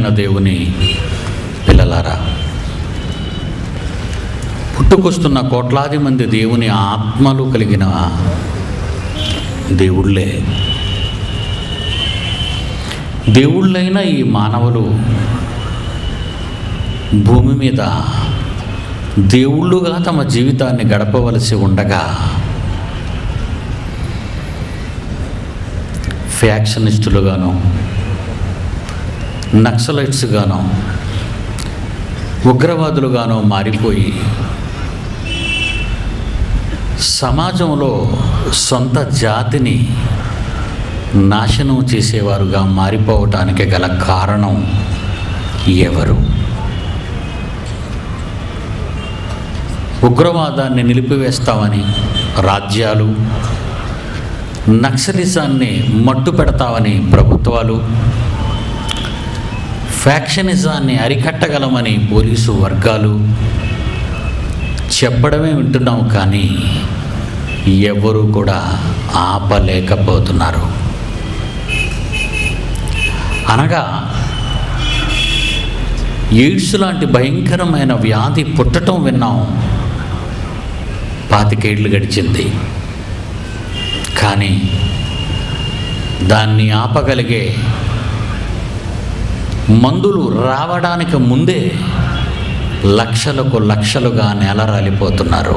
ప్రియమైన దేవుని పిల్లలారా, పుట్టుకొస్తున్న కోట్లాది మంది దేవుని ఆత్మలు కలిగిన దేవుళ్ళైన ఈ మానవులు భూమి మీద దేవుళ్ళుగా తమ జీవితాన్ని గడపవలసి ఉండగా ఫ్యాక్షనిస్టులుగాను, నక్సలైట్స్గాను, ఉగ్రవాదులుగాను మారిపోయి సమాజంలో సొంత జాతిని నాశనం చేసేవారుగా మారిపోవటానికి గల కారణం ఎవరు? ఉగ్రవాదాన్ని నిలిపివేస్తామని రాజ్యాలు, నక్సలిజాన్ని మట్టు పెడతామని ప్రభుత్వాలు, ఫ్యాక్షనిజాన్ని అరికట్టగలమని పోలీసు వర్గాలు చెప్పడమే వింటున్నాం, కానీ ఎవరు కూడా ఆపలేకపోతున్నారు. అనగా ఎయిడ్స్ లాంటి భయంకరమైన వ్యాధి పుట్టడం విన్నాం, 25 ఏళ్ళు గడిచింది. కానీ దాన్ని ఆపగలిగే మందులు రావడానికి ముందే లక్షలకు లక్షలుగా నేలరాలిపోతున్నారు.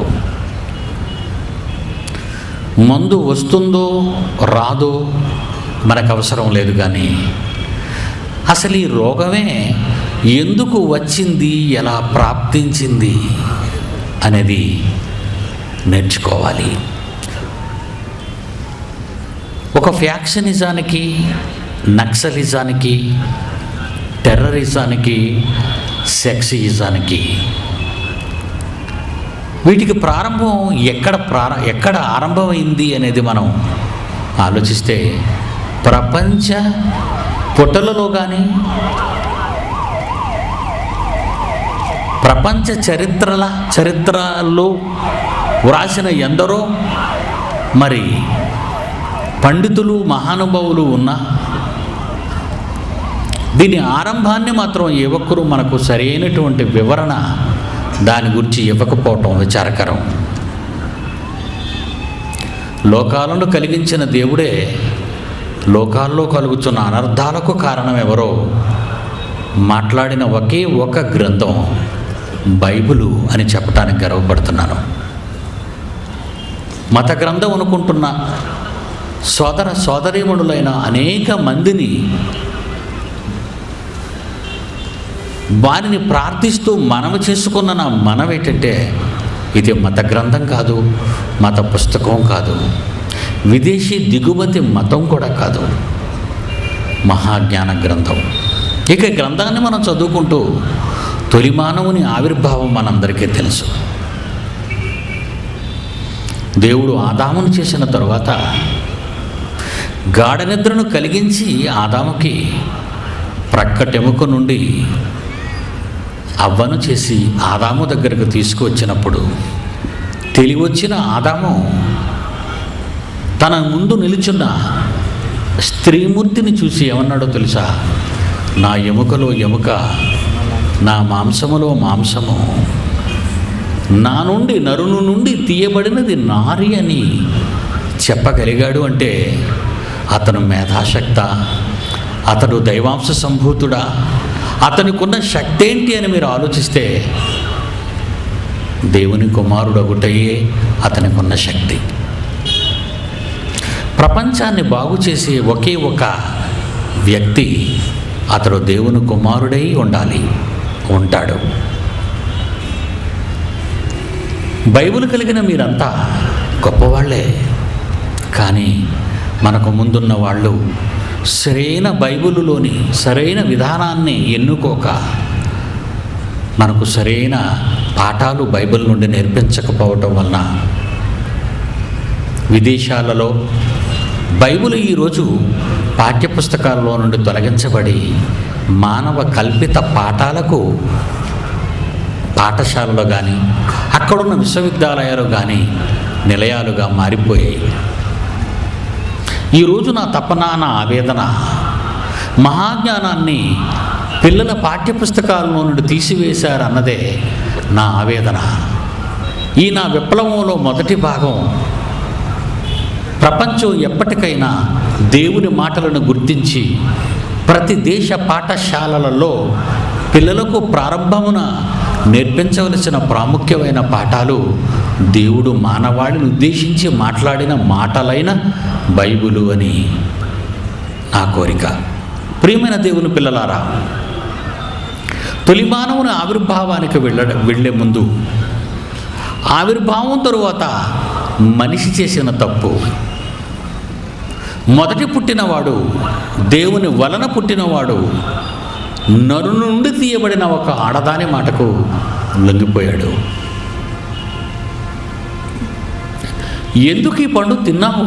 మందు వస్తుందో రాదో మనకు అవసరం లేదు, కానీ అసలు ఈ రోగమే ఎందుకు వచ్చింది, ఎలా ప్రాప్తించింది అనేది నేర్చుకోవాలి. ఒక ఫ్యాక్షనిజానికి, నక్సలిజానికి, టెర్రరిజానికి, సెక్సిజానికి వీటికి ప్రారంభం ఎక్కడ ఆరంభమైంది అనేది మనం ఆలోచిస్తే ప్రపంచ పుటలలో కానీ, ప్రపంచ చరిత్రలో వ్రాసిన ఎందరో మరి పండితులు, మహానుభావులు ఉన్న దీని ఆరంభాన్ని మాత్రం ఏ ఒక్కరూ మనకు సరైనటువంటి వివరణ దాని గురించి ఇవ్వకపోవటం విచారకరం. లోకాలను కలిగించిన దేవుడే లోకాల్లో కలుగుతున్న అనర్థాలకు కారణం ఎవరో మాట్లాడిన ఒకే ఒక గ్రంథం బైబిలు అని చెప్పడానికి గర్వపడుతున్నాను. మత గ్రంథం అనుకుంటున్న సోదర సోదరీమణులైన అనేక మందిని వారిని ప్రార్థిస్తూ మనవి చేసుకున్న మనవేంటంటే ఇది మత గ్రంథం కాదు, మత పుస్తకం కాదు, విదేశీ దిగుమతి మతం కూడా కాదు, మహాజ్ఞాన గ్రంథం. ఇక గ్రంథాన్ని మనం చదువుకుంటూ తొలి మానవుని ఆవిర్భావం మనందరికీ తెలుసు. దేవుడు ఆదామును చేసిన తరువాత గాఢ నిద్రను కలిగించి ఆదాముకి ప్రక్కటెముక నుండి అవ్వను చేసి ఆదాము దగ్గరకు తీసుకువచ్చినప్పుడు తెలివొచ్చిన ఆదాము తన ముందు నిలుచున్న స్త్రీమూర్తిని చూసి ఏమన్నాడో తెలుసా? నా ఎముకలో ఎముక, నా మాంసములో మాంసము, నా నుండి నరుని నుండి తీయబడినది నారి అని చెప్పగలిగాడు. అంటే అతను మేధాశక్త, అతడు దైవాంశ సంభూతుడా, అతనికున్న శక్తి ఏంటి అని మీరు ఆలోచిస్తే దేవుని కుమారుడు ఒకటయే అతనికున్న శక్తి. ప్రపంచాన్ని బాగు చేసే ఒకే ఒక వ్యక్తి అతడు దేవుని కుమారుడై ఉంటాడు. బైబిల్ కలిగిన మీరంతా గొప్పవాళ్లే, కానీ మనకు ముందున్న వాళ్ళు సరైన బైబిలులోని సరైన విధానాన్ని ఎన్నుకోక మనకు సరైన పాఠాలు బైబిల్ నుండి నేర్పించకపోవటం వలన విదేశాలలో బైబిల్ ఈరోజు పాఠ్యపుస్తకాలలో నుండి తొలగించబడి మానవ కల్పిత పాఠాలకు పాఠశాలలో కానీ అక్కడున్న విశ్వవిద్యాలయాలు కానీ నిలయాలుగా మారిపోయాయి. ఈరోజు నా తపన, నా ఆవేదన, మహాజ్ఞానాన్ని పిల్లల పాఠ్యపుస్తకాల్లో నుండి తీసివేశారు అన్నదే నా ఆవేదన. ఈ నా విప్లవంలో మొదటి భాగం, ప్రపంచం ఎప్పటికైనా దేవుని మాటలను గుర్తించి ప్రతి దేశ పాఠశాలలలో పిల్లలకు ప్రారంభమున నేర్పించవలసిన ప్రాముఖ్యమైన పాఠాలు దేవుడు మానవాళిని ఉద్దేశించి మాట్లాడిన మాటలైన బైబిలు అని నా కోరిక. ప్రియమైన దేవుని పిల్లలారా, తొలి మానవుని ఆవిర్భావానికి వెళ్ళే ముందు, ఆవిర్భావం తరువాత మనిషి చేసిన తప్పు, మొదటి పుట్టినవాడు, దేవుని వలన పుట్టినవాడు నరు నుండి తీయబడిన ఒక ఆడదాని మాటకు లొంగిపోయాడు. ఎందుకు ఈ పండు తిన్నావు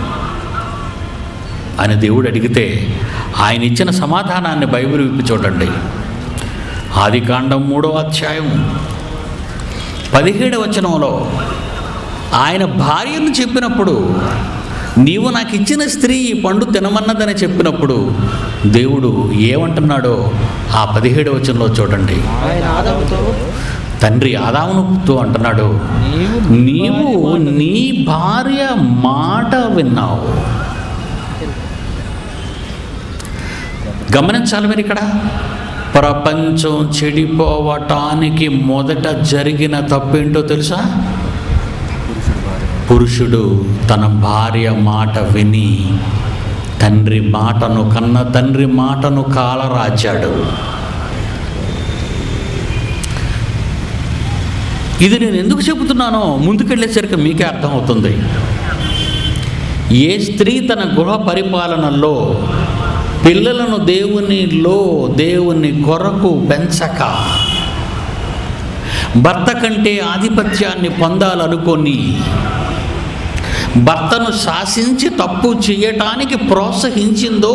అని దేవుడు అడిగితే ఆయన ఇచ్చిన సమాధానాన్ని బైబిల్ విప్పి చూడండి. ఆదికాండం 3వ అధ్యాయం 17వ వచనంలో ఆయన భార్యను చెప్పినప్పుడు, నీవు నాకు ఇచ్చిన స్త్రీ ఈ పండు తినమన్నదని చెప్పినప్పుడు దేవుడు ఏమంటున్నాడో ఆ 17వ వచనంలో చూడండి. తండ్రి ఆదాముతో అంటున్నాడు, నీవు నీ భార్య మాట విన్నావు. గమనించాలి మీరు ఇక్కడ, ప్రపంచం చెడిపోవటానికి మొదట జరిగిన తప్పేంటో తెలుసా? పురుషుడు తన భార్య మాట విని కన్న తండ్రి మాటను కాలరాచాడు. ఇది నేను ఎందుకు చెబుతున్నానో ముందుకెళ్ళేసరికి మీకే అర్థమవుతుంది. ఏ స్త్రీ తన గృహ పరిపాలనలో పిల్లలను దేవుని కొరకు పెంచక భర్త కంటే ఆధిపత్యాన్ని పొందాలనుకొని భర్తను శాసించి తప్పు చేయటానికి ప్రోత్సహించిందో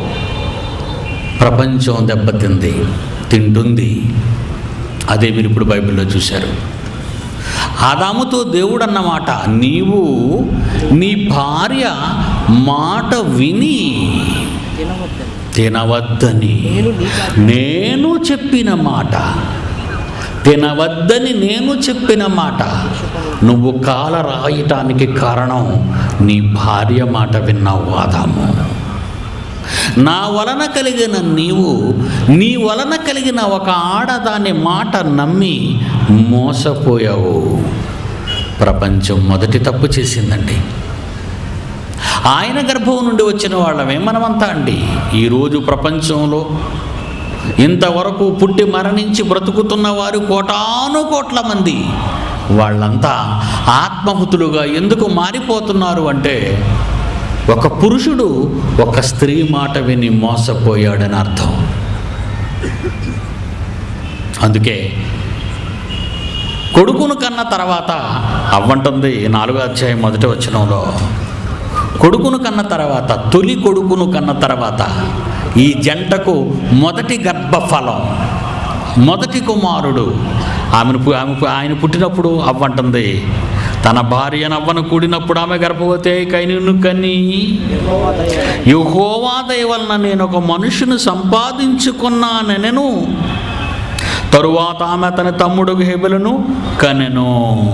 ప్రపంచం తింటుంది. అదే మీరు ఇప్పుడు బైబిల్లో చూశారు. ఆదాముతో దేవుడు అన్నమాట, నీవు నీ భార్య మాట విని తినవద్దని నేను చెప్పిన మాట, తినవద్దని నేను చెప్పిన మాట నువ్వు కాల రాయటానికి కారణం నీ భార్య మాట విన్నావు ఆదాము. నా వలన కలిగిన నీ వలన కలిగిన ఒక ఆడదాని మాట నమ్మి మోసపోయావు. ప్రపంచం మొదటి తప్పు చేసిందండి. ఆయన గర్భం నుండి వచ్చిన వాళ్ళమే మనమంతా అండి. ఈరోజు ప్రపంచంలో ఇంతవరకు పుట్టి మరణించి బ్రతుకుతున్న వారు కోట్ల మంది. వాళ్ళంతా ఆత్మహుతులుగా ఎందుకు మారిపోతున్నారు అంటే, ఒక పురుషుడు ఒక స్త్రీ మాట విని మోసపోయాడని అర్థం. అందుకే కొడుకును కన్న తర్వాత అవ్వంటుంది 4వ అధ్యాయం 1వ వచనంలో, కొడుకును కన్న తర్వాత, తొలి కొడుకును కన్న తర్వాత ఈ జంటకు మొదటి గర్భఫలం, మొదటి కుమారుడు. ఆయన పుట్టినప్పుడు అవ్వంటుంది, తన భార్య నవ్వను కూడినప్పుడు ఆమె గర్భవతి కైనును కని, యెహోవా దయ వలన నేను ఒక మనుషుని సంపాదించుకున్నానెను. తరువాత ఆమె తన తమ్ముడు హేబెలును కనెను.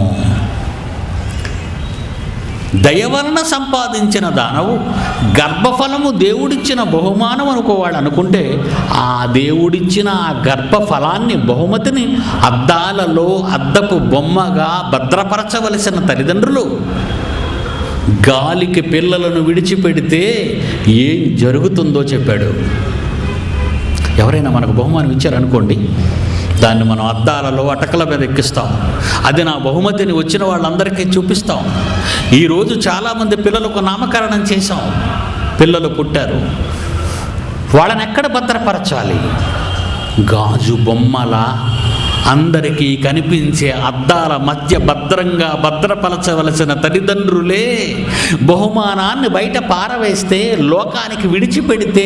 దయ వలన సంపాదించిన దానవు గర్భఫలము దేవుడిచ్చిన బహుమానం అనుకోవాడు అనుకుంటే, ఆ దేవుడిచ్చిన ఆ గర్భఫలాన్ని, బహుమతిని అద్దాలలో అద్దపు బొమ్మగా భద్రపరచవలసిన తల్లిదండ్రులు గాలికి పిల్లలను విడిచిపెడితే ఏం జరుగుతుందో చెప్పాడు. ఎవరైనా మనకు బహుమానం ఇచ్చారనుకోండి, దాన్ని మనం అద్దాలలో అటకల మీద ఎక్కిస్తాం. అది నా బహుమతిని వచ్చిన వాళ్ళందరికీ చూపిస్తాం. ఈరోజు చాలామంది పిల్లలకు నామకరణం చేశాం, పిల్లలు పుట్టారు, వాళ్ళని ఎక్కడ భద్రపరచాలి? గాజు బొమ్మల అందరికీ కనిపించే అద్దాల మధ్య భద్రంగా భద్రపరచవలసిన తల్లిదండ్రులే బహుమానాన్ని బయట పారవేస్తే, లోకానికి విడిచిపెడితే,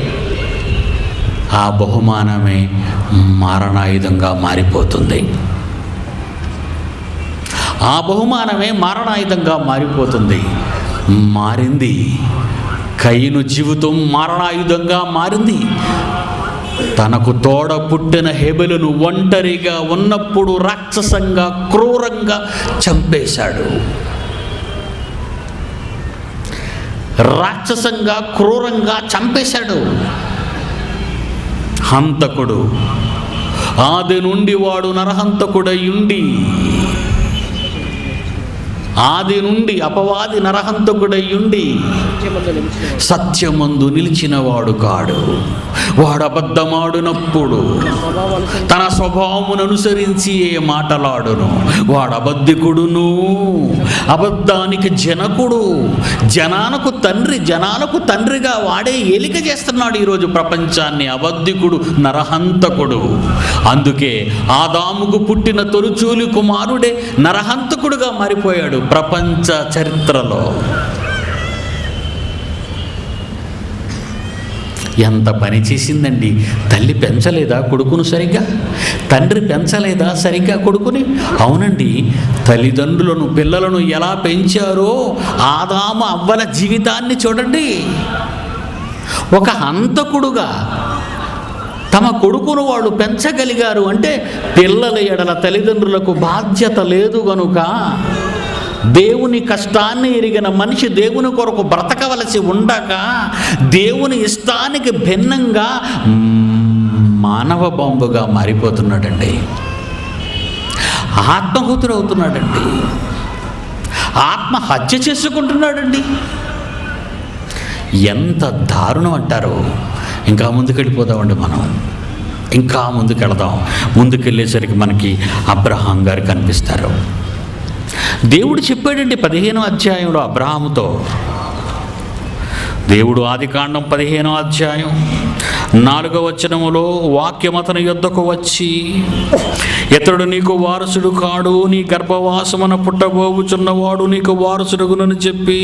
ఆ బహుమానమే మారణాయుధంగా మారిపోతుంది. ఆ బహుమానమే మారణాయుధంగా మారిపోతుంది. మారింది. కయీను జీవితం మరణాయుధంగా మారింది. తనకు తోడ పుట్టిన హేబెలును ఒంటరిగా ఉన్నప్పుడు రాక్షసంగా క్రూరంగా చంపేశాడు. రాక్షసంగా క్రూరంగా చంపేశాడు. హంతకుడు. ఆది నుండి వాడు నరహంతకుడై ఉండి, ఆది నుండి అపవాది నరహంతకుడై ఉండి సత్యమందు నిలిచినవాడు కాడు. వాడు అబద్ధమాడునప్పుడు తన స్వభావమును అనుసరించి మాటలాడును. వాడు అబద్ధికుడును, అబద్ధానికి జనకుడు, జనాలకు తండ్రి. జనాలకు తండ్రిగా వాడే ఏలిక చేస్తున్నాడు ఈరోజు ప్రపంచాన్ని. అబద్ధికుడు, నరహంతకుడు. అందుకే ఆదాముకు పుట్టిన తొలిచూలి కుమారుడే నరహంతకుడుగా మారిపోయాడు ప్రపంచ చరిత్రలో. ఎంత పని చేసిందండి. తల్లి పెంచలేదా కొడుకును సరిగ్గా? తండ్రి పెంచలేదా సరిగ్గా కొడుకుని? అవునండి, తల్లిదండ్రులను పిల్లలను ఎలా పెంచారో ఆదాము అవ్వల జీవితాన్ని చూడండి. ఒక హంతకుడుగా తమ కొడుకును వాళ్ళు పెంచగలిగారు అంటే పిల్లల ఎడల తల్లిదండ్రులకు బాధ్యత లేదు గనుక, దేవుని కష్టాన్ని ఎరిగిన మనిషి దేవుని కొరకు బ్రతకవలసి ఉండగా దేవుని ఇష్టానికి భిన్నంగా మానవ బాంబుగా మారిపోతున్నాడండి. ఆత్మహుతుడవుతున్నాడండి. ఆత్మహత్య చేసుకుంటున్నాడండి. ఎంత దారుణం అంటారు. ఇంకా ముందుకెళ్ళిపోదామండి. మనం ఇంకా ముందుకెళదాం. ముందుకెళ్ళేసరికి మనకి అబ్రహాం గారు కనిపిస్తారు. దేవుడు చెప్పాడండి 15వ అధ్యాయంలో అబ్రహాముతో. దేవుడు ఆదికాండం 15వ అధ్యాయం 4వ వచనములో వాక్యం అతని యొద్దకు వచ్చి, ఇతడు నీకు వారసుడు కాడు, నీ గర్భవాసమున పుట్టబోవుచున్నవాడు నీకు వారసుడుగునని చెప్పి,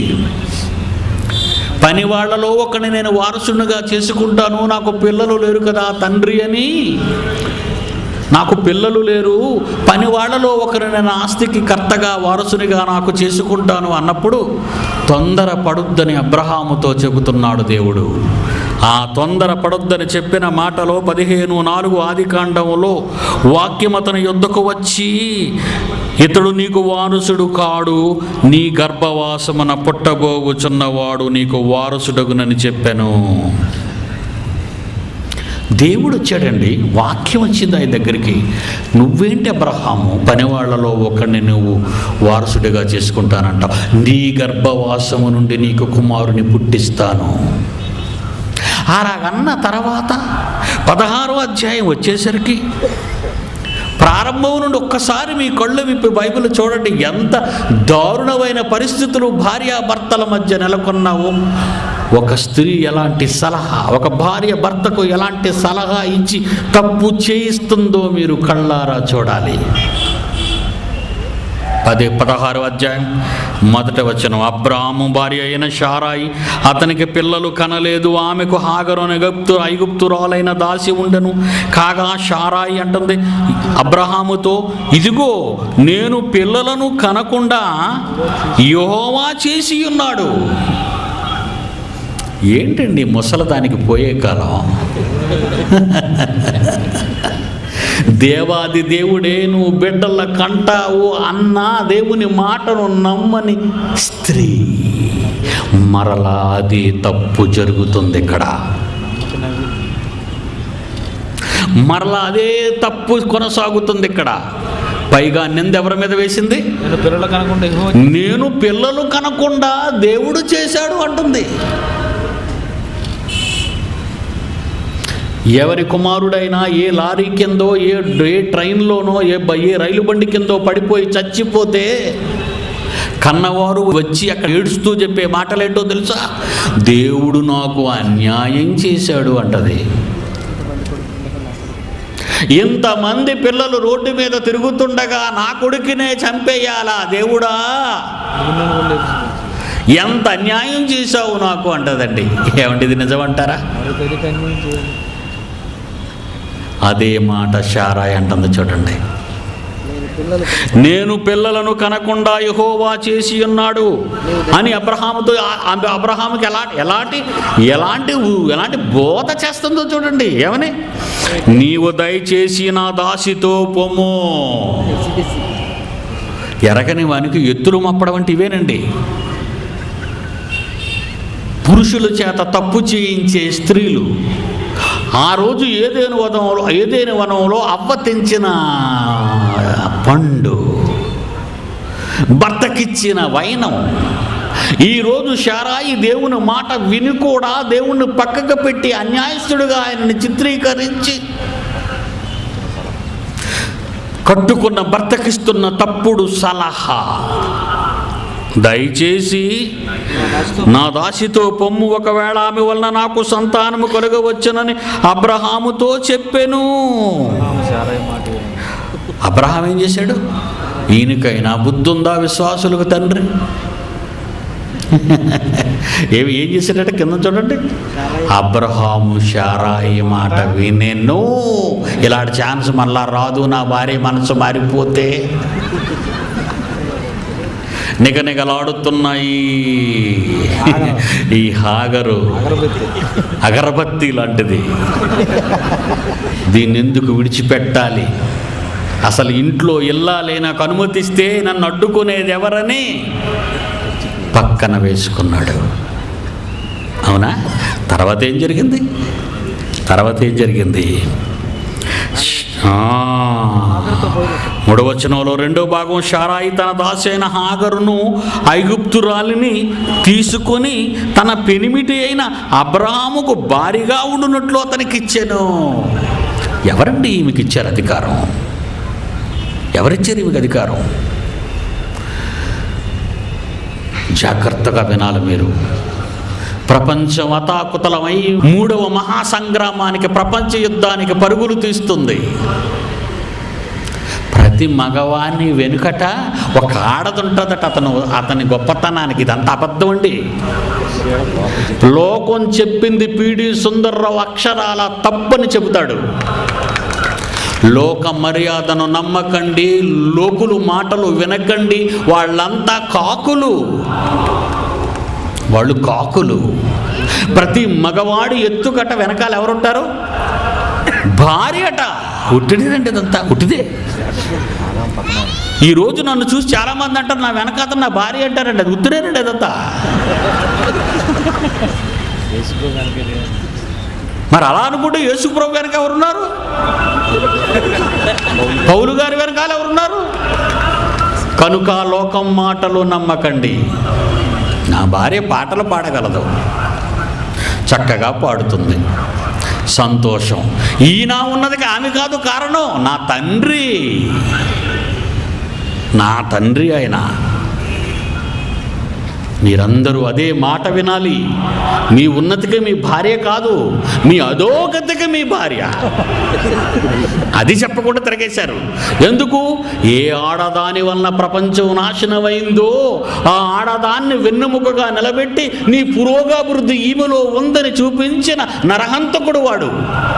పని వాళ్లలో ఒకరిని నేను వారసునిగా చేసుకుంటాను, నాకు పిల్లలు లేరు కదా తండ్రి అని, నాకు పిల్లలు లేరు, పని వాళ్లలో ఒకరిని నేను ఆస్తికి కర్తగా వారసునిగా నాకు చేసుకుంటాను అన్నప్పుడు తొందర పడుద్దని అబ్రహాముతో చెబుతున్నాడు దేవుడు. ఆ తొందర పడొద్దని చెప్పిన మాటలో 15:4 ఆదికాండములో వాక్యం అతని యొద్దకు వచ్చి, ఇతడు నీకు వారసుడు కాడు, నీ గర్భవాసమున పుట్టబోవుచున్నవాడు నీకు వారసుడగునని చెప్పాను. దేవుడు వచ్చాడండి. వాక్యం వచ్చింది ఆయన దగ్గరికి. నువ్వేంటి అబ్రహాము, పనివాళ్లలో ఒకరిని నువ్వు వారసుడిగా చేసుకుంటానంటావు, నీ గర్భవాసము నుండి నీకు కుమారుని పుట్టిస్తాను. అలాగన్న తర్వాత 16వ అధ్యాయం వచ్చేసరికి ప్రారంభం నుండి ఒక్కసారి మీ కళ్ళు విప్పి బైబిల్ చూడండి. ఎంత దారుణమైన పరిస్థితులు భార్యాభర్తల మధ్య నెలకొన్నావో. ఒక స్త్రీ ఎలాంటి సలహా, ఒక భార్య భర్తకు ఎలాంటి సలహా ఇచ్చి తప్పు చేయిస్తుందో మీరు కళ్ళారా చూడాలి. 16వ అధ్యాయం 1వ వచనం, అబ్రాహాము భార్య అయిన షారాయి అతనికి పిల్లలు కనలేదు, ఆమెకు హాగరు అనే ఐగుప్తురాలైన దాసి ఉండెను. కాగా షారాయి అంటుంది అబ్రహాముతో, ఇదిగో నేను పిల్లలను కనకుండా యెహోవా చేసి ఉన్నాడు. ఏంటండి ముసలదానికి పోయే కాలం? దేవాది దేవుడే నువ్వు బిడ్డల కంటావు అన్న దేవుని మాటను నమ్మని స్త్రీ మరలా అది తప్పు జరుగుతుంది. ఇక్కడ మరలా అదే తప్పు కొనసాగుతుంది. ఇక్కడ పైగా నింద ఎవరి మీద వేసింది? నేను పిల్లలు కనకుండా దేవుడు చేశాడు అంటుంది. ఎవరి కుమారుడైనా ఏ లారీ కిందో ఏ ట్రైన్లోనో ఏ రైలు బండి కిందో పడిపోయి చచ్చిపోతే కన్నవారు వచ్చి అక్కడ ఏడుస్తూ చెప్పే మాటలేంటో తెలుసా? దేవుడు నాకు అన్యాయం చేశాడు అంటది. ఇంతమంది పిల్లలు రోడ్డు మీద తిరుగుతుండగా నా కొడుకునే చంపేయాలా దేవుడా, ఎంత అన్యాయం చేశావు నాకు అంటదండి. ఏమంటే ఇది నిజమంటారా? అదే మాట షారాయి అంటుంది చూడండి. నేను పిల్లలను కనకుండా యెహోవా చేసి ఉన్నాడు అని అబ్రహాముకి ఎలాంటి బోధ చేస్తుందో చూడండి. ఏమని? నీవు దయచేసి నా దాసితో పొమ్ము. ఎరగని వానికి ఎత్తులు మప్పడం అంటే ఇవేనండి. పురుషుల చేత తప్పు చేయించే స్త్రీలు. ఆ రోజు ఏదేని వనంలో అవ్వ తెంచిన పండు, భర్తకిచ్చిన వైనం. ఈరోజు శారాయి దేవుని మాట విని కూడా దేవుణ్ణి పక్కకు పెట్టి అన్యాయస్తుడిగా ఆయనని చిత్రీకరించి కట్టుకున్న భర్తకిస్తున్న తప్పుడు సలహా. దయచేసి నా దాసితో పొమ్ము, ఒకవేళ ఆమె వలన నాకు సంతానము కలుగవచ్చునని అబ్రహాముతో చెప్పెను. అబ్రహాం ఏం చేశాడు? ఈయనకైనా బుద్ధి ఉందా విశ్వాసులకు తండ్రి? ఏం చేశాడట? కింద చూడండి. అబ్రహాము శారాయి మాట వినెను. ఇలాంటి ఛాన్స్ మళ్ళా రాదు. నా భార్య మనసు మారిపోతే నిగనిగలాడుతున్నాయి. ఈ హాగరు అగరబత్తి లాంటిది. దీన్ని ఎందుకు విడిచిపెట్టాలి? అసలు ఇంట్లో ఇల్లాలే నాకు అనుమతిస్తే నన్ను అడ్డుకునేది ఎవరని పక్కన వేసుకున్నాడు. అవునా? తర్వాత ఏం జరిగింది? 3వ వచనంలో 2వ భాగం, శారాయి తన దాసి అయిన హాగరును ఐగుప్తురాలిని తీసుకొని తన పెనిమిటి అయిన అబ్రహాముకు భారీగా ఉండునట్లు అతనికి ఇచ్చాను. ఎవరండి ఈమెకి ఇచ్చారు అధికారం? ఎవరిచ్చారు ఈమెకి అధికారం? జాగ్రత్తగా వినాలి మీరు. ప్రపంచం అతాకుతలమై 3వ మహాసంగ్రామానికి, ప్రపంచ యుద్ధానికి పరుగులు తీస్తుంది. ప్రతి మగవాణ్ణి వెనుకట ఒక ఆడదుంటుందట. అతని గొప్పతనానికి. ఇదంతా అబద్ధం అండి. లోకం చెప్పింది పీడి సుందర్రావు అక్షరాల తప్పని చెబుతాడు. లోక మర్యాదను నమ్మకండి, లోకులు మాటలు వినకండి. వాళ్ళంతా కాకులు. వాళ్ళు కాకులు. ప్రతి మగవాడి ఎత్తుకట వెనకాల ఎవరుంటారు? భార్య అట. ఉట్టిదేనండి, ఇదంతా ఉట్టిదే. ఈరోజు నన్ను చూసి చాలామంది అంటారు నా వెనకాత నా భార్య అంటారండి. అది ఉత్తుడేనండి అదంతా. మరి అలా అనుకుంటే యేసుప్రభు వెనక ఎవరున్నారు? పౌలు గారి వెనకాల ఎవరున్నారు? కనుక లోకం మాటలు నమ్మకండి. నా భార్య పాటలు పాడగలదు, చక్కగా పాడుతుంది, సంతోషం. ఈయన ఉన్నదికి ఆమె కాదు కారణం, నా తండ్రి ఆయన. మీరందరూ అదే మాట వినాలి. మీ ఉన్నతికి మీ భార్య కాదు, మీ అధోగతికి మీ భార్య. అది చెప్పకుండా తిరగేశారు. ఎందుకు? ఏ ఆడదాని వలన ప్రపంచం నాశనమైందో ఆ ఆడదాన్ని వెన్నెముకగా నిలబెట్టి నీ పురోగాభివృద్ధి ఈమెలో ఉందని చూపించిన నరహంతకుడు వాడు.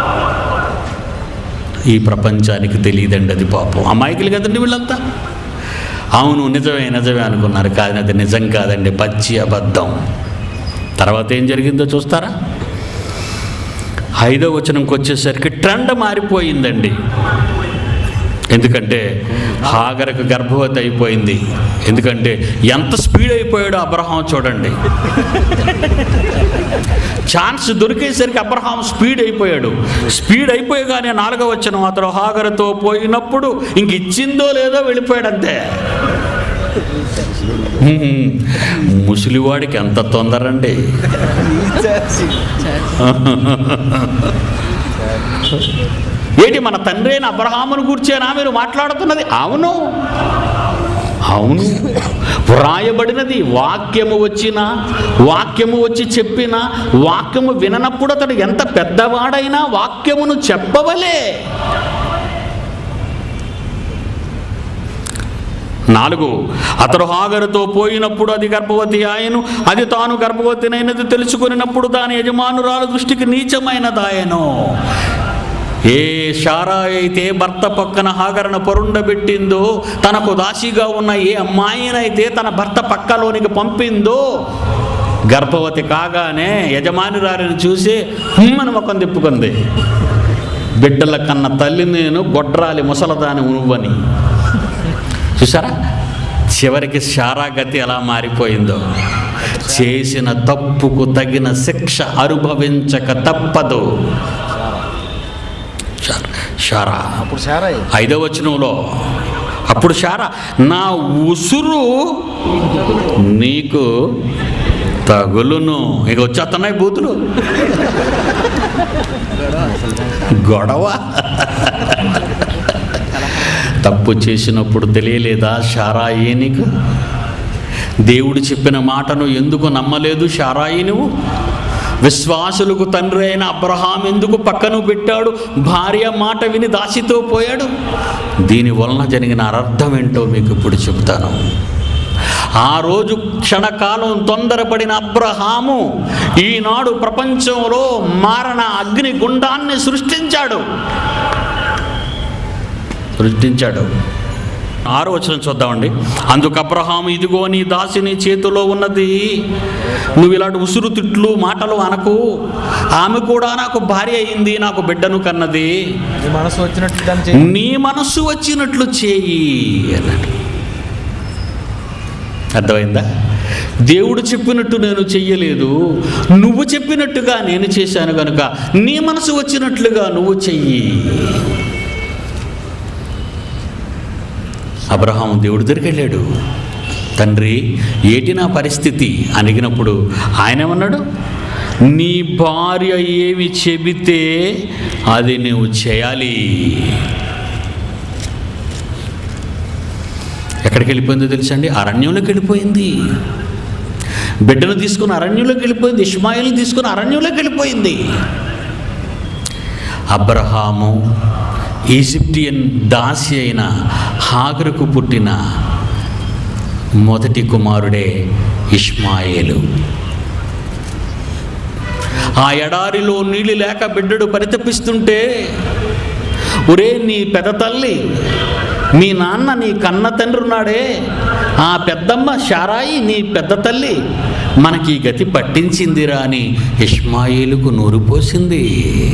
ఈ ప్రపంచానికి తెలియదండి అది. పాపం అమాయకులు కదండి వీళ్ళంతా. అవును నిజమే అనుకున్నారు, కానీ అది నిజం కాదండి, పచ్చి అబద్ధం. తర్వాత ఏం జరిగిందో చూస్తారా? 5వ వచనంకి వచ్చేసరికి ట్రెండ్ మారిపోయిందండి. ఎందుకంటే హాగరకు గర్భవతి అయిపోయింది. ఎందుకంటే ఎంత స్పీడ్ అయిపోయాడో అబ్రహాం చూడండి. ఛాన్స్ దొరికేసరికి అబ్రహాం స్పీడ్ అయిపోయాడు. స్పీడ్ అయిపోయగానే 4వ వచనం, అతడు హాగరుతో పోయినప్పుడు ఇంక ఇచ్చిందో లేదో వెళ్ళిపోయాడు అంతే. ముసలివాడికి ఎంత తొందరండి. ఏంటి మన తండ్రి అయిన అబ్రహామును గూర్చేనా మీరు మాట్లాడుతున్నది? అవును, వ్రాయబడినది. వాక్యము వచ్చి చెప్పిన వాక్యము విననప్పుడు అతడు ఎంత పెద్దవాడైనా వాక్యమును చెప్పవలే. 4 అతడు హాగరుతో పోయినప్పుడు అది గర్భవతి ఆయను. అది తాను గర్భవతినైనది తెలుసుకున్నప్పుడు దాని యజమానురాలు దృష్టికి నీచమైనదాయను. ఏ శారా అయితే భర్త పక్కన హాగరును పరుండబెట్టిందో, తనకు దాసిగా ఉన్న ఏ అమ్మాయినైతే తన భర్త పక్కలోనికి పంపిందో, గర్భవతి కాగానే యజమానురాలిని చూసి మన ముఖం తిప్పుకుంది. బిడ్డల కన్న తల్లి నేను, గొడ్రాలి ముసలదాని నువ్వని. చూసారా చివరికి శారా గతి ఎలా మారిపోయిందో. చేసిన తప్పుకు తగిన శిక్ష అనుభవించక తప్పదు. శారా 5వ వచనంలో, అప్పుడు శారా, నా ఉసురు నీకు తగులును. ఇక వచ్చేస్తున్నాయి బూతులు, గొడవ. తప్పు చేసినప్పుడు తెలియలేదా శారాయి నీకు? దేవుడు చెప్పిన మాటను ఎందుకు నమ్మలేదు శారాయి నువ్వు? విశ్వాసులకు తండ్రి అయిన అబ్రహాం ఎందుకు పక్కన పెట్టాడు? భార్య మాట విని దాసితో పోయాడు. దీనివలన జరిగిన అర్థం ఏంటో మీకు ఇప్పుడు చెబుతాను. ఆ రోజు క్షణకాలం తొందరపడిన అబ్రహాము ఈనాడు ప్రపంచంలో మారణ అగ్నిగుండాన్ని సృష్టించాడు. 6వ వచనం చూద్దామండి. అందుకు అబ్రహాము, ఇదిగో నీ దాసి నీ చేతిలో ఉన్నది. నువ్వు ఇలాంటి ఉసురు తిట్లు మాటలు అనకు. ఆమె కూడా నాకు భార్య అయింది, నాకు బిడ్డను కన్నది. నీ మనస్సు వచ్చినట్లు చేయి అన్నాడు. అర్థమైందా? దేవుడు చెప్పినట్టు నేను చెయ్యలేదు, నువ్వు చెప్పినట్టుగా నేను చేశాను కనుక నీ మనసు వచ్చినట్లుగా నువ్వు చెయ్యి. అబ్రహాం దేవుడి దగ్గరికి వెళ్ళాడు. తండ్రి ఏటి నా పరిస్థితి అడిగినప్పుడు ఆయన ఏమన్నాడు? నీ భార్య ఏమి చెబితే అది నువ్వు చేయాలి. ఎక్కడికి వెళ్ళిపోయిందో తెలుసండి? అరణ్యంలోకి వెళ్ళిపోయింది. బిడ్డను తీసుకుని అరణ్యంలోకి వెళ్ళిపోయింది. ఇష్మాయిల్ని తీసుకుని అరణ్యంలోకి వెళ్ళిపోయింది. అబ్రహాము ఈజిప్టియన్ దాసి అయిన హాగరుకు పుట్టిన మొదటి కుమారుడే ఇష్మాయేలు. ఆ ఎడారిలో నీళ్ళు లేక బిడ్డడు పరితపిస్తుంటే, ఒరే నీ పెద్ద తల్లి, మీ నాన్న నీ కన్న తండ్రి ఉన్నాడే, ఆ పెద్దమ్మ శారాయి నీ పెద్ద తల్లి మనకి గతి పట్టించిందిరా అని ఇష్మాయేలుకు నూరు పోసింది.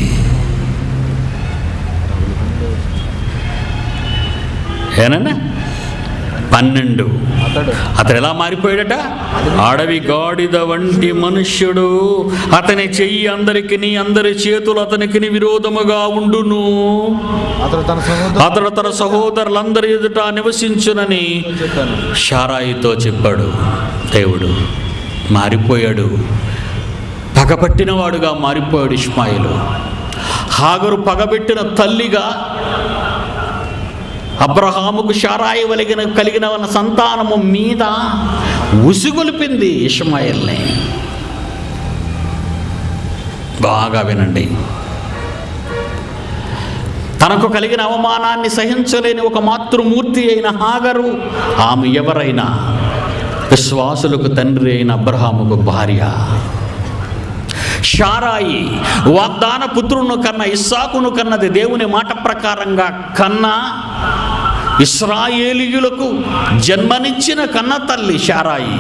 ఏనన్నా 12 అతడు ఎలా మారిపోయాడట? అడవి గాడిద వంటి మనుష్యుడు, అతని చెయ్యి అందరికి, అందరి చేతులు అతనికి విరోధముగా ఉండును. అతడు తన సహోదరులందరి ఎదుట నివసించునని శారాయితో చెప్పాడు. దేవుడు మారిపోయాడు, పగబట్టినవాడుగా మారిపోయాడు ఇష్మాయిలు. హాగరు పగబెట్టిన తల్లిగా అబ్రహాముకు శారాయి కలిగిన సంతానము మీద ఉసిగొలిపింది ఇష్మాయిల్ని. బాగా వినండి. తనకు కలిగిన అవమానాన్ని సహించలేని ఒక మాతృమూర్తి అయిన హాగరు, ఆమె ఎవరైనా విశ్వాసులకు తండ్రి అయిన అబ్రహాముకు భార్య. శారాయి వాగ్దాన పుత్రును కన్న ఇస్సాకును కన్నది. దేవుని మాట ప్రకారంగా కన్నా ఇశ్రాయేలీయులకు జన్మనిచ్చిన కన్న తల్లి శారాయి.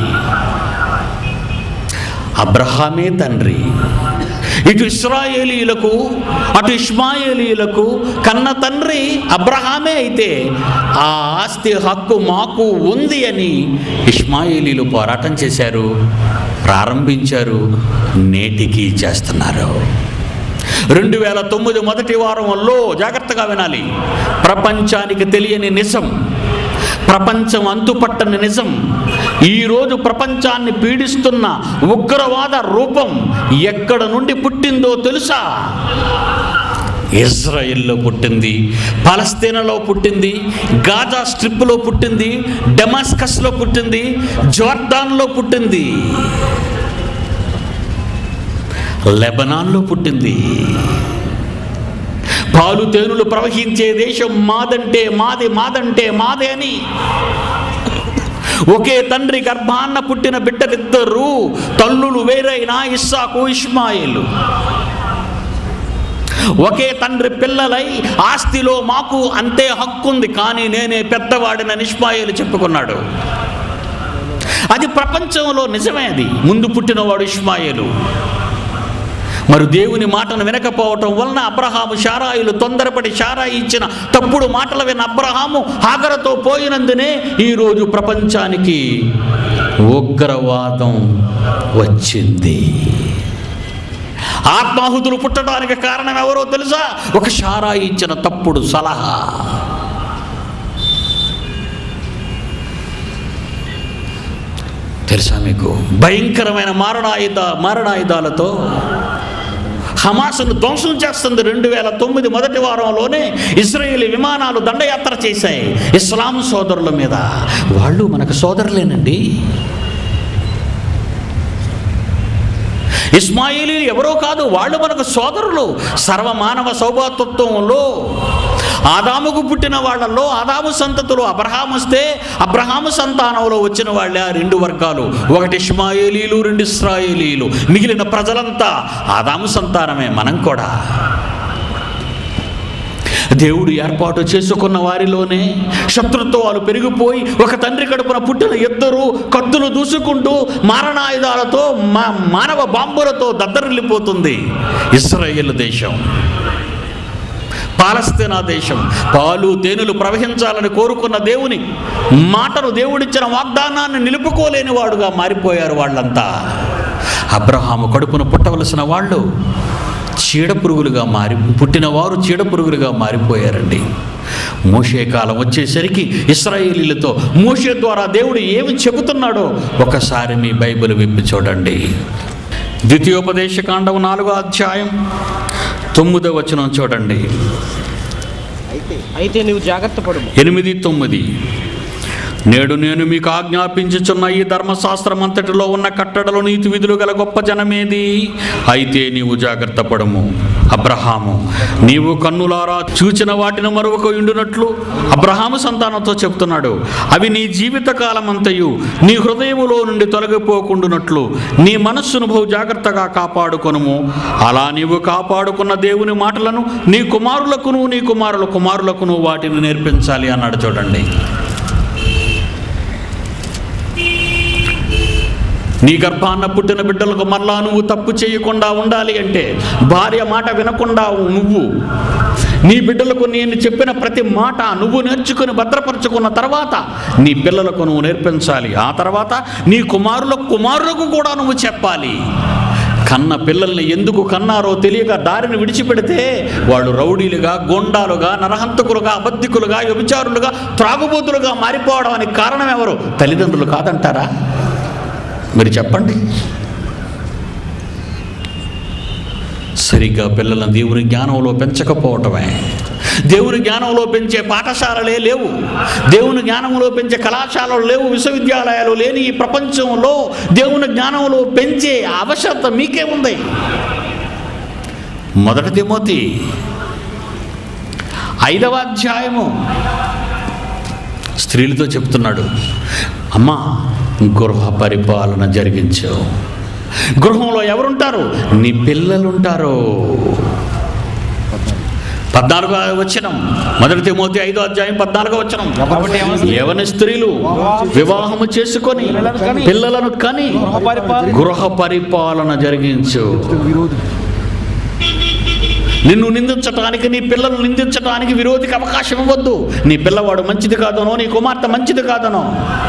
అబ్రహామే తండ్రి. ఇటు ఇశ్రాయేలీయులకు అటు ఇష్మాయేలీయులకు కన్న తండ్రి అబ్రహామే అయితే, ఆ ఆస్తి హక్కు మాకు ఉంది అని ఇష్మాయేలీలు పోరాటం చేశారు, ప్రారంభించారు, నేటికి చేస్తున్నారు. 2009 మొదటి వారంలో జాగ్రత్తగా వినాలి. ప్రపంచానికి తెలియని నిజం, ప్రపంచం అంతుపట్టని నిజం, ఈరోజు ప్రపంచాన్ని పీడిస్తున్న ఉగ్రవాద రూపం ఎక్కడ నుండి పుట్టిందో తెలుసా? ఇజ్రాయెల్లో పుట్టింది, పాలస్తీనాలో పుట్టింది, గాజా స్ట్రిప్లో పుట్టింది, డమాస్కస్లో పుట్టింది, జోర్డాన్లో పుట్టింది, లెబనాన్లో పుట్టింది. పాలు తేనెలు ప్రవహించే దేశం మాదంటే మాది, మాదంటే మాదే అని ఒకే తండ్రి గర్భాన్న పుట్టిన బిడ్డలిద్దరూ తల్లులు వేరైన ఇస్సాకు ఇష్మాయేలు. ఒకే తండ్రి పిల్లలై ఆస్తిలో మాకు అంతే హక్కు ఉంది, కానీ నేనే పెద్దవాడినని ఇష్మాయేలు చెప్పుకున్నాడు. అది ప్రపంచంలో నిజమే. అది ముందు పుట్టినవాడు ఇష్మాయేలు. మరి దేవుని మాటను వినకపోవటం వలన అబ్రహాము శారాయిలు తొందరపడి శారాయి ఇచ్చిన తప్పుడు మాటలు విన్న అబ్రహాము హాగరుతో పోయినందునే ఈరోజు ప్రపంచానికి ఉగ్రవాదం వచ్చింది. ఆత్మాహుతులు పుట్టడానికి కారణం ఎవరో తెలుసా? ఒక శారాయి ఇచ్చిన తప్పుడు సలహా. తెలుసా మీకు? భయంకరమైన మారణాయుధాలతో హమాసును ధ్వంసం చేస్తుంది. 2009 మొదటి వారంలోనే ఇజ్రాయేలీ విమానాలు దండయాత్ర చేశాయి ఇస్లాం సోదరుల మీద. వాళ్ళు మనకు సోదరులేనండి. ఇస్మాయిలీలు ఎవరో కాదు, వాళ్ళు మనకు సోదరులు. సర్వమానవ సౌభాతృత్వంలో ఆదాముకు పుట్టిన వాళ్ళల్లో ఆదాము సంతతులు అబ్రహాము వస్తే అబ్రహాము సంతానంలో వచ్చిన వాళ్ళే ఆ 2 వర్గాలు. ఒకటి ఇష్మాయేలీలు, 2 ఇశ్రాయేలీలు. మిగిలిన ప్రజలంతా ఆదాము సంతానమే. మనం కూడా దేవుడు ఏర్పాటు చేసుకున్న వారిలోనే శత్రుత్వాలు పెరిగిపోయి ఒక తండ్రి కడుపున పుట్టిన ఇద్దరు కత్తులు దూసుకుంటూ మారణాయుధాలతో మానవ బాంబులతో దద్దరిల్లిపోతుంది ఇశ్రాయేలు దేశం, పాలస్తీనా దేశం. పాలు తేనెలు ప్రవహించాలని కోరుకున్న దేవుని మాటను, దేవుడిచ్చిన వాగ్దానాన్ని నిలుపుకోలేని వాడుగా మారిపోయారు వాళ్ళంతా. అబ్రహాము కడుపున పుట్టవలసిన వాళ్ళు చీడపురుగులుగా పుట్టినవారు చీడపురుగులుగా మారిపోయారండి. మోషే కాలం వచ్చేసరికి ఇశ్రాయేలీలతో మోషే ద్వారా దేవుడు ఏమి చెబుతున్నాడో ఒకసారి మీ బైబిల్ విప్పి చూడండి. ద్వితీయోపదేశకాండం 4వ అధ్యాయం 9వ వచనం చూడండి. అయితే నీవు జాగ్రత్త పడు. 8, 9. నేడు నేను మీకు ఆజ్ఞాపించుచున్న ఈ ధర్మశాస్త్రం అంతటిలో ఉన్న కట్టడలు నీతి విధులు గల గొప్ప జనమేది. అయితే నీవు జాగ్రత్త పడము. అబ్రహాము, నీవు కన్నులారా చూచిన వాటిని మరొక ఉండునట్లు అబ్రహాము సంతానంతో చెప్తున్నాడు. అవి నీ జీవితకాలం అంతయు నీ హృదయములో నుండి తొలగిపోకుండునట్లు నీ మనస్సును బహు జాగ్రత్తగా కాపాడుకొనుము. అలా నీవు కాపాడుకున్న దేవుని మాటలను నీ కుమారులకును నీ కుమారుల కుమారులకును వాటిని నేర్పించాలి అన్నాడు. చూడండి, నీ గర్భాన్న పుట్టిన బిడ్డలకు మరలా నువ్వు తప్పు చేయకుండా ఉండాలి అంటే, భార్య మాట వినకుండా నువ్వు నీ బిడ్డలకు నేను చెప్పిన ప్రతి మాట నువ్వు నేర్చుకుని భద్రపరచుకున్న తర్వాత నీ పిల్లలకు నువ్వు నేర్పించాలి. ఆ తర్వాత నీ కుమారులకు కూడా నువ్వు చెప్పాలి. కన్న పిల్లల్ని ఎందుకు కన్నారో తెలియక దారిని విడిచిపెడితే వాళ్ళు రౌడీలుగా, గోండాలుగా, నరహంతకులుగా, అబద్ధికులుగా, వ్యభిచారులుగా, త్రాగుబోతులుగా మారిపోవడానికి కారణం ఎవరు? తల్లిదండ్రులు కాదంటారా? మీరు చెప్పండి. సరిగ్గా పిల్లలను దేవుని జ్ఞానంలో పెంచకపోవటమే. దేవుని జ్ఞానంలో పెంచే పాఠశాలలే లేవు, దేవుని జ్ఞానంలో పెంచే కళాశాలలు లేవు, విశ్వవిద్యాలయాలు లేని ఈ ప్రపంచంలో దేవుని జ్ఞానంలో పెంచే అవసరత మీకేముంది? 1 తిమోతి 5వ అధ్యాయము స్త్రీలతో చెప్తున్నాడు. అమ్మా, గృహ పరిపాలన జరిగించు. గృహంలో ఎవరుంటారు? నీ పిల్లలుంటారు. 14వ వచనం, 1 తిమోతి 5వ అధ్యాయం 14వ వచనం. యవన స్త్రీలు వివాహము చేసుకొని పిల్లలను కని గృహ పరిపాలన జరిగించు. నిన్ను నిందించడానికి, నీ పిల్లలను నిందించడానికి విరోధికి అవకాశం ఇవ్వద్దు. నీ పిల్లవాడు మంచిది కాదనో, నీ కుమార్తె మంచిది కాదనో,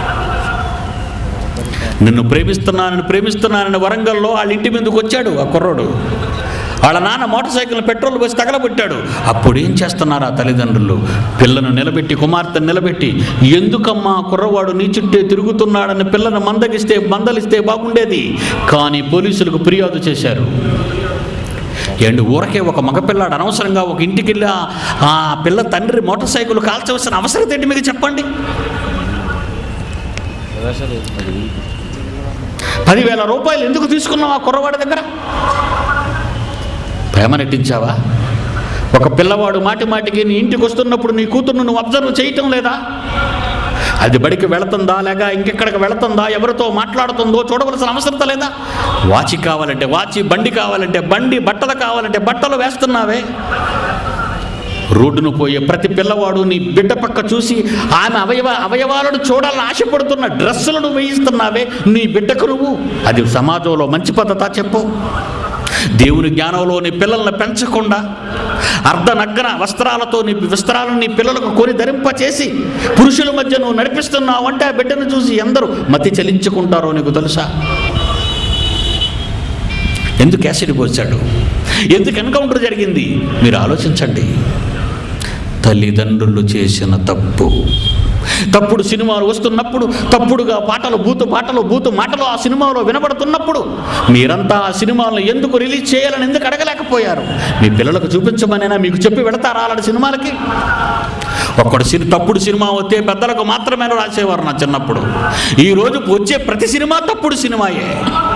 నిన్ను ప్రేమిస్తున్నానని వరంగల్లో వాళ్ళ ఇంటి మీదకి వచ్చాడు ఆ కుర్రోడు. వాళ్ళ నాన్న మోటార్ సైకిల్ పెట్రోల్ పోసి తగలబెట్టాడు. అప్పుడు ఏం చేస్తున్నారు ఆ తల్లిదండ్రులు? పిల్లను నిలబెట్టి, కుమార్తెను నిలబెట్టి, ఎందుకమ్మా కుర్రవాడు నీ చుట్టే తిరుగుతున్నాడని పిల్లను మందలిస్తే బాగుండేది. కానీ పోలీసులకు ఫిర్యాదు చేశారు. ఊరకే ఒక మగపిల్లాడు అనవసరంగా ఒక ఇంటికి వెళ్ళి ఆ పిల్ల తండ్రి మోటార్ సైకిల్ కాల్చవలసిన అవసరం ఏంటి మీకు చెప్పండి? 10,000 రూపాయలు ఎందుకు తీసుకున్నావు ఆ కుర్రవాడి దగ్గర? ప్రేమ నటించావా? ఒక పిల్లవాడు మాటికి నీ ఇంటికి వస్తున్నప్పుడు నీ కూతుర్ను నువ్వు అబ్జర్వ్ చేయటం లేదా? అది బడికి వెళుతుందా లేక ఇంకెక్కడికి వెళుతుందా, ఎవరితో మాట్లాడుతుందో చూడవలసిన అవసరం లేదా? వాచి కావాలంటే వాచి, బండి కావాలంటే బండి, బట్టలు కావాలంటే బట్టలు వేస్తున్నావే. రోడ్డును పోయే ప్రతి పిల్లవాడు నీ బిడ్డ పక్క చూసి ఆమె అవయవాలను చూడాలని ఆశపడుతున్న డ్రెస్సులను వేయిస్తున్నావే నీ బిడ్డకు నువ్వు. అది సమాజంలో మంచి పద్ధత చెప్పు? దేవుని జ్ఞానంలో నీ పిల్లలను పెంచకుండా అర్ధనగ్న వస్త్రాలను నీ పిల్లలకు కొని ధరింపచేసి పురుషుల మధ్య నువ్వు నడిపిస్తున్నావు అంటే ఆ బిడ్డను చూసి ఎందరూ మతి చెలించుకుంటారో నీకు తెలుసా? ఎందుకు యాసిడ్ పోసాడు? ఎందుకు ఎన్కౌంటర్ జరిగింది? మీరు ఆలోచించండి. తల్లిదండ్రులు చేసిన తప్పుడు సినిమాలు వస్తున్నప్పుడు, తప్పుడుగా బూతు మాటలు ఆ సినిమాలో వినబడుతున్నప్పుడు మీరంతా ఆ సినిమాలను ఎందుకు రిలీజ్ చేయాలని ఎందుకు అడగలేకపోయారు? మీ పిల్లలకు చూపించమనేనా మీకు చెప్పి వెళతారా అలాంటి సినిమాలకి? తప్పుడు సినిమా వస్తే పెద్దలకు మాత్రమే రాసేవారు నా చిన్నప్పుడు. ఈరోజు వచ్చే ప్రతి సినిమా తప్పుడు సినిమాయే.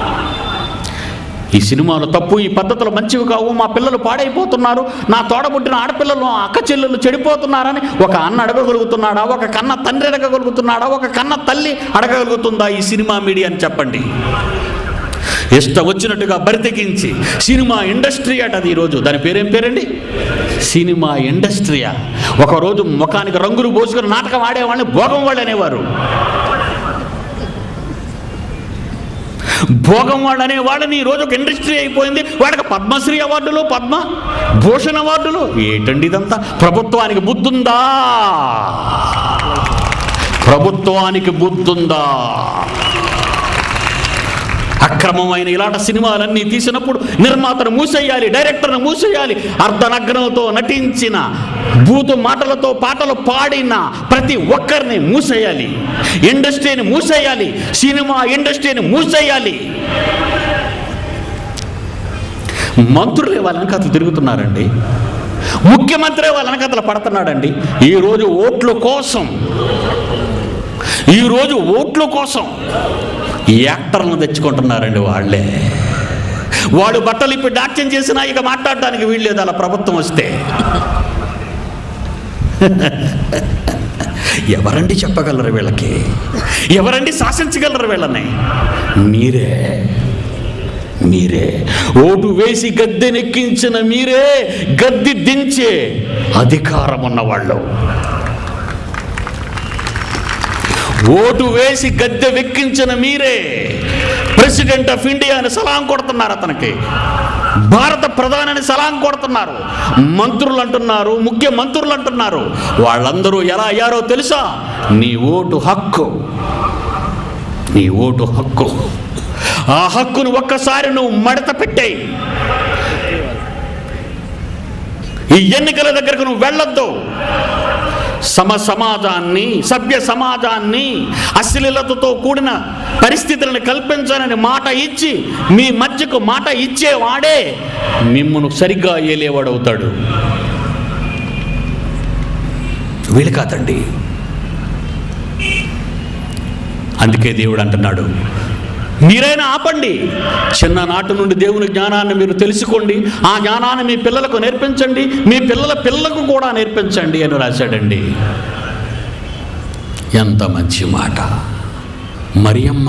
ఈ సినిమాలు తప్పు, ఈ పద్ధతులు మంచివి కావు, మా పిల్లలు పాడైపోతున్నారు, నా తోడబుట్టిన ఆడపిల్లలు అక్క చెల్లెళ్ళు చెడిపోతున్నారని ఒక అన్న అడగగలుగుతున్నాడా? ఒక కన్న తండ్రి అడగగలుగుతున్నాడా? ఒక కన్న తల్లి అడగగలుగుతుందా ఈ సినిమా మీడియా అని చెప్పండి. ఇష్టం వచ్చినట్టుగా బరితెగించి సినిమా ఇండస్ట్రీ అట అది. ఈరోజు దాని పేరేం పేరండి? సినిమా ఇండస్ట్రీయా? ఒకరోజు ముఖానికి రంగులు పోసుకుని నాటకం ఆడేవాళ్ళని భోగం వాళ్ళు అనేవారు. భోగం వాడు అనే వాళ్ళని ఈరోజు ఒక ఇండస్ట్రీ అయిపోయింది. వాడికి పద్మశ్రీ అవార్డులు, పద్మభూషణ్ అవార్డులు. ఏంటండి ఇదంతా? ప్రభుత్వానికి బుద్ధుందా? ప్రభుత్వానికి బుద్ధుందా? అక్రమమైన ఇలాంటి సినిమాలన్నీ తీసినప్పుడు నిర్మాతను మూసేయాలి, డైరెక్టర్ను మూసేయాలి, అర్ధనగ్నంతో నటించిన బూతు మాటలతో పాటలు పాడిన ప్రతి ఒక్కరిని మూసేయాలి, ఇండస్ట్రీని మూసేయాలి, సినిమా ఇండస్ట్రీని మూసేయాలి. మంత్రులే వాళ్ళ వెనకాతలు తిరుగుతున్నారండి, ముఖ్యమంత్రి వాళ్ళ వెనకాతలు పడుతున్నాడండి. ఈరోజు ఓట్ల కోసం యాక్టర్లను తెచ్చుకుంటున్నారండి వాళ్ళే. వాడు బట్టలు ఇప్పుడు నాట్యం చేసినా ఇక మాట్లాడడానికి వీల్లేదు అలా ప్రభుత్వం వస్తే. ఎవరండి చెప్పగలరు వీళ్ళకి? ఎవరండి శాసించగలరు వీళ్ళని? మీరే ఓటు వేసి గద్దెనెక్కించిన మీరే గద్దె దించే అధికారం ఉన్నవాళ్ళు. ఓటు వేసి గద్దె వెక్కించిన మీరే ప్రెసిడెంట్ ఆఫ్ ఇండియా అని సలాం కొడుతున్నారు, అతనికి భారత ప్రధాని సలాం కొడుతున్నారు, మంత్రులు అంటున్నారు, ముఖ్యమంత్రులు అంటున్నారు. వాళ్ళందరూ ఎలా అయ్యారో తెలుసా? నీ ఓటు హక్కు. ఆ హక్కును ఒక్కసారి నువ్వు మడత పెట్టేయి. ఈ ఎన్నికల దగ్గరకు నువ్వు వెళ్ళొద్దు. సభ్య సమాజాన్ని అశ్లీలతతో కూడిన పరిస్థితులను కల్పించాలని మాట ఇచ్చి మీ మధ్యకు మాట ఇచ్చేవాడే మిమ్మల్ని సరిగ్గా ఏలేవాడవుతాడు. వీళ్ళు కాదండి. అందుకే దేవుడు అంటున్నాడు, మీరైనా ఆపండి. చిన్ననాటి నుండి దేవుని జ్ఞానాన్ని మీరు తెలుసుకోండి, ఆ జ్ఞానాన్ని మీ పిల్లలకు నేర్పించండి, మీ పిల్లలకు కూడా నేర్పించండి అని రాశాడండి. ఎంత మంచి మాట. మరియమ్మ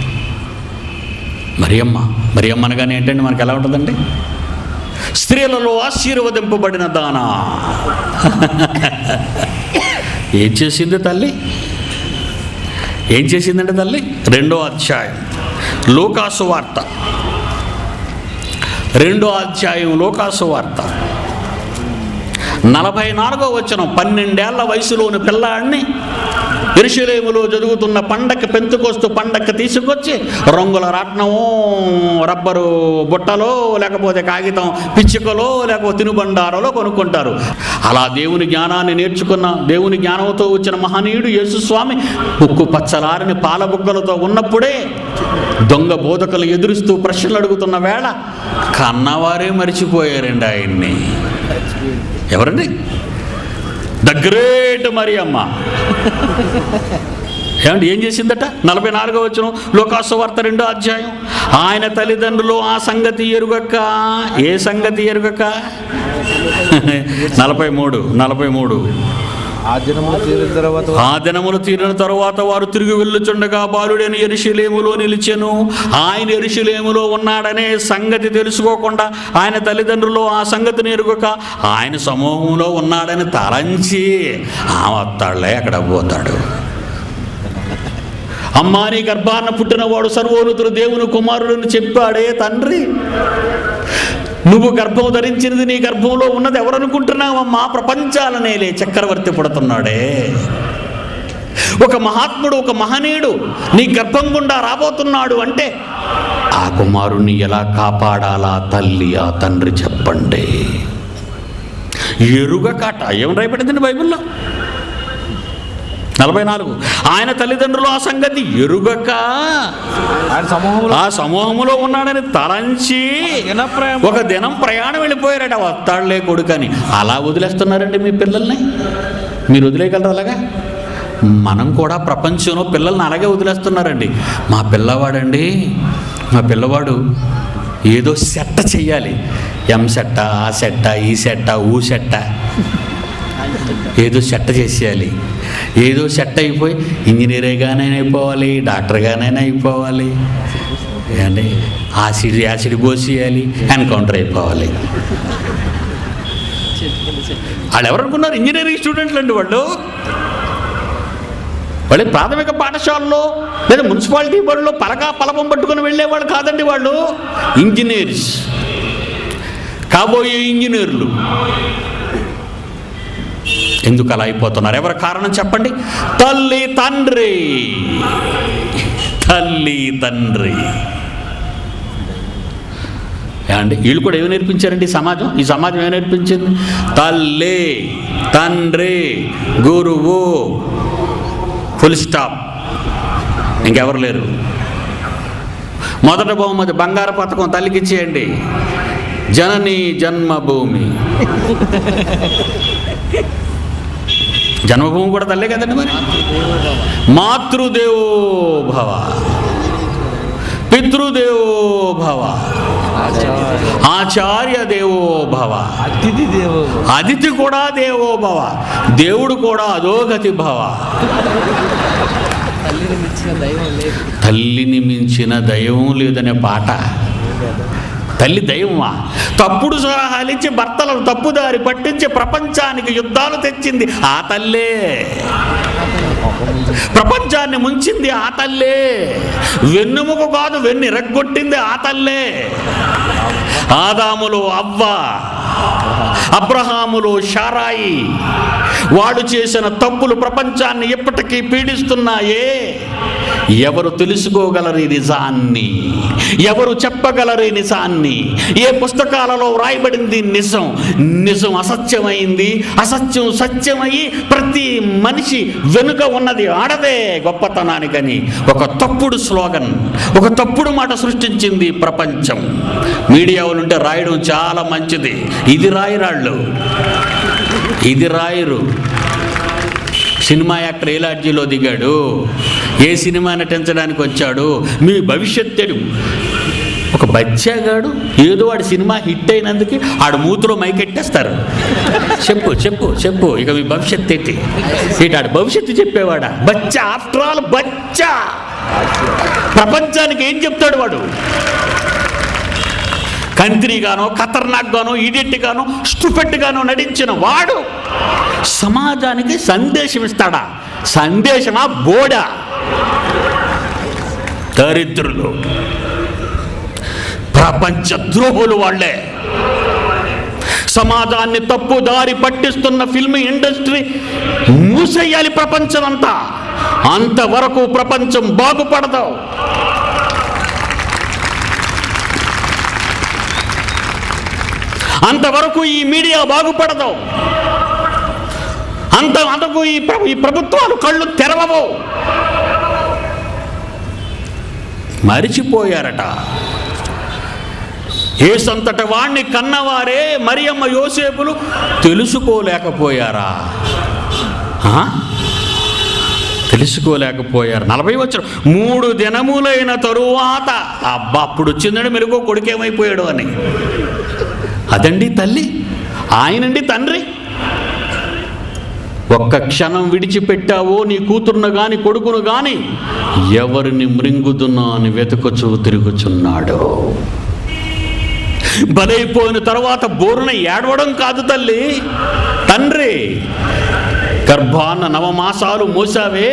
అనగానే ఏంటండి మనకు ఎలా ఉంటుందండి? స్త్రీలలో ఆశీర్వదింపబడిన దానా. ఏం చేసింది తల్లి? ఏం చేసిందంటే తల్లి? 2వ అధ్యాయం లూకాసు వార్త, 2వ అధ్యాయం లూకాసు వార్త 44వ వచనం. 12 ఏళ్ల వయసులోని పిల్లాడిని యెరూషలేములో జరుగుతున్న పెంతెకొస్తు పండగకి తీసుకొచ్చి రంగుల రాట్నమో, రబ్బరు బుట్టలో, లేకపోతే కాగితం పిచ్చుకలో, లేకపోతే తినుబండారలో కొనుక్కుంటారు. అలా దేవుని జ్ఞానాన్ని నేర్చుకున్న, దేవుని జ్ఞానంతో వచ్చిన మహనీయుడు యేసుస్వామి ఉక్కు పచ్చలారని పాలబుగ్గలతో ఉన్నప్పుడే దొంగ బోధకులు ఎదురుస్తూ ప్రశ్నలు అడుగుతున్న వేళ కన్నవారే మరిచిపోయారండి ఆయన్ని. ఎవరండి? The great Mariyamma. ఏమంటే ఏం చేసిందట? 44వ వచనం లూకాసు వార్త 2వ అధ్యాయం. ఆయన తల్లిదండ్రులు ఆ సంగతి ఎరుగక. ఏ సంగతి ఎరుగక? 43 ఆ దినములు తీరిన తరువాత వారు తిరిగి వెళ్ళుచుండగా బాలుడైన యెరూషలేములో నిలిచెను. ఆయన యెరూషలేములో ఉన్నాడనే సంగతి తెలుసుకోకుండా ఆయన తల్లిదండ్రులు ఆ సంగతిని ఎరుగక ఆయన సమూహంలో ఉన్నాడని తలంచి వస్తాడులే అక్కడ పోతాడు. అమ్మా, నీ గర్భాన పుట్టినవాడు సర్వోన్నతుడు దేవుని కుమారుడని చెప్పాడే తండ్రి. నువ్వు గర్భం ధరించినది, నీ గర్భంలో ఉన్నది ఎవరనుకుంటున్నావమ్మా? ప్రపంచాలనేలే చక్రవర్తి పుడుతున్నాడే. ఒక మహాత్ముడు, ఒక మహనీయుడు నీ గర్భం గుండా రాబోతున్నాడు అంటే ఆ కుమారుణ్ణి ఎలా కాపాడాలా తల్లి ఆ తండ్రి చెప్పండి. ఎరుగకట ఏం రాయబడిందండి బైబిల్లో? 44 ఆయన తల్లిదండ్రులు ఆ సంగతి ఎరుగక ఆ సమూహంలో ఉన్నాడని తలంచి ఒక దినం ప్రయాణం వెళ్ళిపోయారట. వస్తాడులే కొడుకని. అలా వదిలేస్తున్నారండి మీ పిల్లల్ని? మీరు వదిలేయగలరు అలాగా? మనం కూడా ప్రపంచంలో పిల్లల్ని అలాగే వదిలేస్తున్నారండి. మా పిల్లవాడు ఏదో సెట్ట చెయ్యాలి. ఎం సెట్ట, ఆ సెట్ట, ఈ సెట్ట, ఊ సెట్ట, ఏదో సెట్ట చేసేయాలి. ఏదో సెట్ అయిపోయి ఇంజనీర్గానైనా అయిపోవాలి, డాక్టర్గానైనా అయిపోవాలి, అంటే యాసిడ్ పోసేయాలి, ఎన్కౌంటర్ అయిపోవాలి. వాళ్ళు ఎవరు అనుకున్నారు? ఇంజనీరింగ్ స్టూడెంట్లు అండి వాళ్ళు. వాళ్ళు ప్రాథమిక పాఠశాలలో లేదా మున్సిపాలిటీ బడిలో పలకం పట్టుకుని వెళ్ళేవాళ్ళు కాదండి. వాళ్ళు ఇంజనీర్స్, కాబోయే ఇంజనీర్లు. ఎందుకు అలా అయిపోతున్నారు? ఎవరి కారణం చెప్పండి? తల్లి తండ్రి. అండి వీళ్ళు కూడా ఏమి నేర్పించారండి? ఈ సమాజం ఏమి నేర్పించింది? తల్లి, తండ్రి, గురువు, ఫుల్ స్టాప్, ఇంకెవరు లేరు. మొదటి బహుమతి బంగారు పథకం తల్లికి ఇచ్చేయండి. జనని జన్మభూమి. జన్మభూమి కూడా తల్లే కదండి మరి. మాతృదేవో భవ, పితృదేవో భవ, ఆచార్య దేవో భవ, అతిథి కూడా దేవో భవ, దేవుడు కూడా అధోగతి భవ. తల్లిని మించిన దైవం లేదనే పాట. తల్లి దైవమా? తప్పుడు సలహాలిచ్చి భర్తలను తప్పుదారి పట్టించి ప్రపంచానికి యుద్ధాలు తెచ్చింది ఆ తల్లే. ప్రపంచాన్ని ముంచింది ఆ తల్లే. వెన్నుముక కాదు వెన్నిరగ్గొట్టింది ఆ తల్లే. ఆదాములో అవ్వ, అబ్రహాములో షారాయి. వాడు చేసిన తప్పులు ప్రపంచాన్ని ఎప్పటికీ పీడిస్తున్నాయే. ఎవరు తెలుసుకోగలరు ఈ నిజాన్ని? ఎవరు చెప్పగలరు ఈ నిజాన్ని? ఏ పుస్తకాలలో వ్రాయబడింది నిజం? నిజం అసత్యమైంది, అసత్యం సత్యమయ్యి ప్రతి మనిషి వెనుక ఉన్నది ఆడదే గొప్పతనానికని ఒక తప్పుడు స్లోగన్, ఒక తప్పుడు మాట సృష్టించింది ప్రపంచం. మీడియా వాళ్ళు ఉంటే రాయడం చాలా మంచిది. ఇది రాయిరాళ్ళు, ఇది రాయరు. సినిమా యాక్టర్ ఏ లాడ్జీలో దిగాడు, ఏ సినిమా నటించడానికి వచ్చాడు, మీ భవిష్యత్తు. ఒక బచ్చాగాడు ఏదో వాడి సినిమా హిట్ అయినందుకు ఆడు మూతులో మైకెట్టేస్తారు. చెప్పు చెప్పు చెప్పు, ఇక మీ భవిష్యత్తు ఏంటి? ఆడు భవిష్యత్తు చెప్పేవాడా? బచ్చా, ఆఫ్టర్ ఆల్ బచ్చా. ప్రపంచానికి ఏం చెప్తాడు వాడు? కంత్రిగానో, ఖతర్నాక్ గానో, ఇడియట్ గానో, స్టూపిడ్ గానో నటించిన వాడు సమాజానికి సందేశం ఇస్తాడా? సందేశమా బోడా? దరిద్రులు, ప్రపంచ ద్రోహులు వాళ్ళే. సమాజాన్ని తప్పు దారి పట్టిస్తున్న ఫిల్మ్ ఇండస్ట్రీ మూసేయాలి ప్రపంచం అంతా. అంతవరకు ప్రపంచం బాగుపడదు. అంతవరకు ఈ మీడియా బాగుపడదు. అంతకు ఈ ప్రభుత్వాలు కళ్ళు తెరవవు. మరిచిపోయారట. యేసంతట వాణ్ణి కన్నవారే మరియమ్మ యోసేపులు తెలుసుకోలేకపోయారా? తెలుసుకోలేకపోయారు. 40 వచ్చారు. 3 దినములైన తరువాత అబ్బా అప్పుడు వచ్చిందండి మెరుగో కొడుకేమైపోయాడు అని. అదండి తల్లి, ఆయనండి తండ్రి. ఒక్క క్షణం విడిచిపెట్టావో నీ కూతురును గాని కొడుకును గాని ఎవరిని మృంగుదునా అని వెతుకుచూ తిరుగుచున్నాడు. బలైపోయిన తర్వాత బోరున ఏడవడం కాదు తల్లి, తండ్రి గర్భాన 9 మాసాలు మోసావే,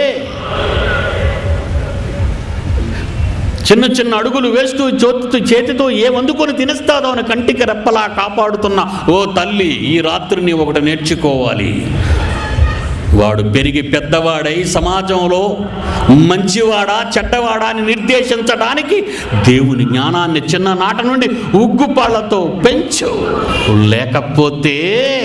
చిన్న చిన్న అడుగులు వేస్తూ చేతితో ఏమందుకొని తినేస్తాదో అని కంటికి రెప్పలా కాపాడుతున్న ఓ తల్లి, ఈ రాత్రి నీ ఒకటి నేర్చుకోవాలి. వాడు పెరిగి పెద్దవాడై సమాజంలో మంచివాడా చెడ్డవాడా అని నిర్దేశించడానికి దేవుని జ్ఞానాన్ని చిన్ననాట నుండి ఉగ్గుపాళ్లతో పెంచు. లేకపోతే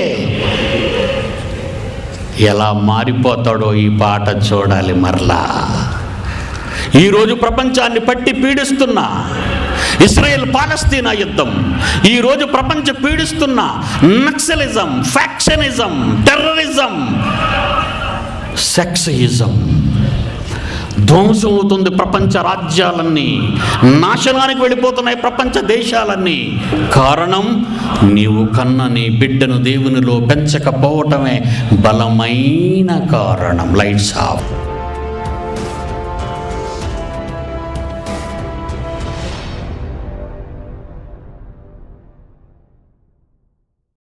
ఎలా మారిపోతాడో ఈ పాట చూడాలి మరలా. ఈరోజు ప్రపంచాన్ని పట్టి పీడిస్తున్న ఇస్రాయేల్ పాలస్తీనా యుద్ధం, ఈరోజు ప్రపంచ పీడిస్తున్న నక్సలిజం, ఫ్యాక్షనిజం, టెర్రరిజం, సెక్సిజం ధ్వంసం అవుతుంది. ప్రపంచ రాజ్యాలన్నీ నాశనానికి వెళ్ళిపోతున్నాయి, ప్రపంచ దేశాలన్నీ. కారణం నీవు కన్న నీ బిడ్డను దేవునిలో పెంచకపోవటమే బలమైన కారణం. Lights of.